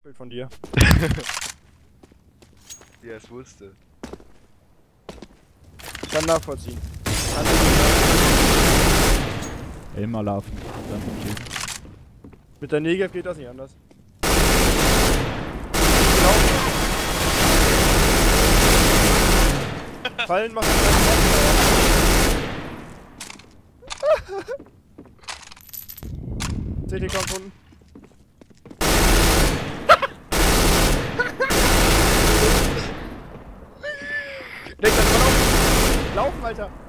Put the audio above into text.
Bild von dir. Wie er es wusste. Ich kann nachvollziehen. Immer laufen. Dann schießen. Mit der Negev geht das nicht anders. Fallen macht CT kommt unten. Denk das mal auf. Laufen, Alter.